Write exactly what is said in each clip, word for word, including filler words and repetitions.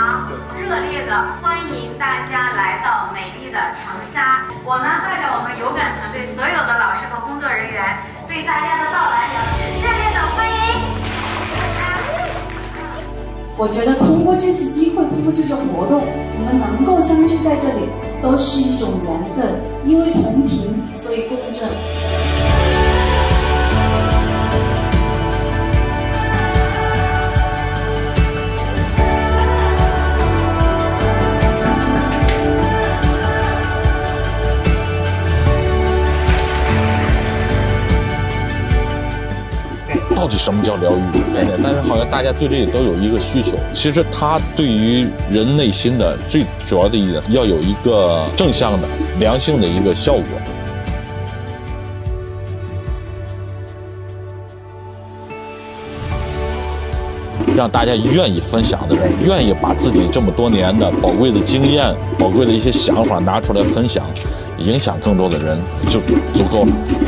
常热烈的欢迎大家来到美丽的长沙。我呢，代表我们有感团队所有的老师和工作人员，对大家的到来表示热烈的欢迎。 我觉得通过这次机会，通过这次活动，我们能够相聚在这里，都是一种缘分。因为同频，所以共振。 到底什么叫疗愈？但是好像大家对这个都有一个需求。其实它对于人内心的最主要的一点，要有一个正向的、良性的一个效果。让大家愿意分享的人，愿意把自己这么多年的宝贵的经验、宝贵的一些想法拿出来分享，影响更多的人，就足够了。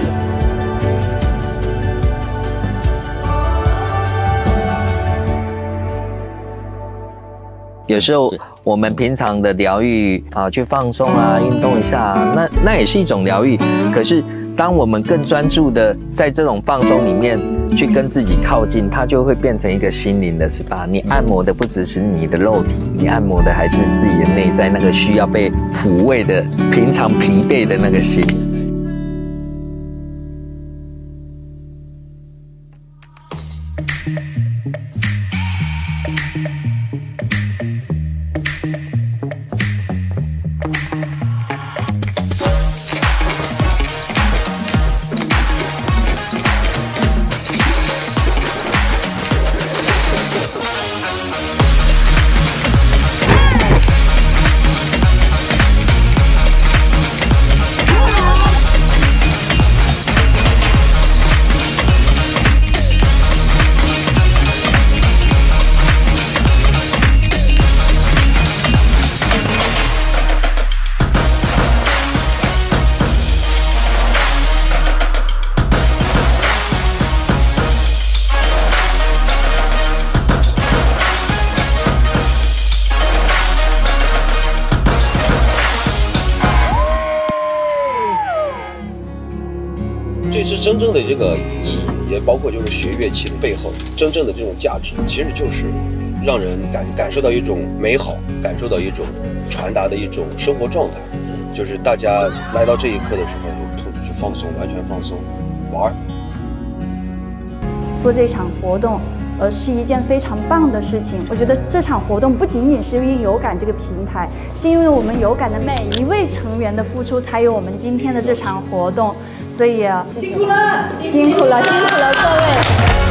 有时候我们平常的疗愈啊，去放松啊，运动一下啊，那那也是一种疗愈。可是当我们更专注的在这种放松里面去跟自己靠近，它就会变成一个心灵的 S P A。你按摩的不只是你的肉体，你按摩的还是自己的内在那个需要被抚慰的、平常疲惫的那个心。 这是真正的这个意义，也包括就是学乐器的背后真正的这种价值，其实就是让人感感受到一种美好，感受到一种传达的一种生活状态，就是大家来到这一刻的时候就就放松，完全放松，玩。 做这场活动，呃，是一件非常棒的事情。我觉得这场活动不仅仅是因为有感这个平台，是因为我们有感的每一位成员的付出，才有我们今天的这场活动。所以，辛苦了，辛苦了，辛苦了，各位。